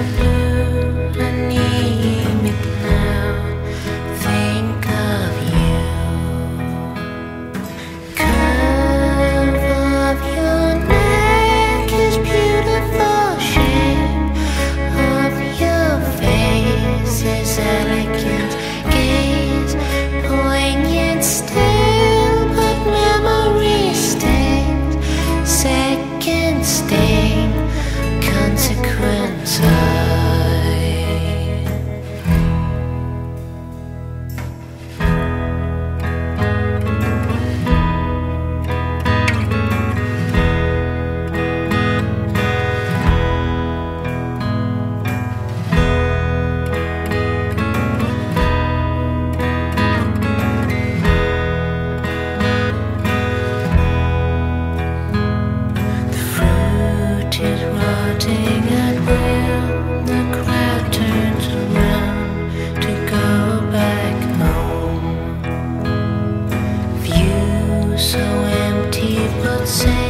blue, anemic now. Think of you. Curve of your neck is beautiful. Shape of your face is elegant. Gaze poignant still, but memory stings. Second sting, consequence is rotting at will. The crowd turns around to go back home. View so empty but same.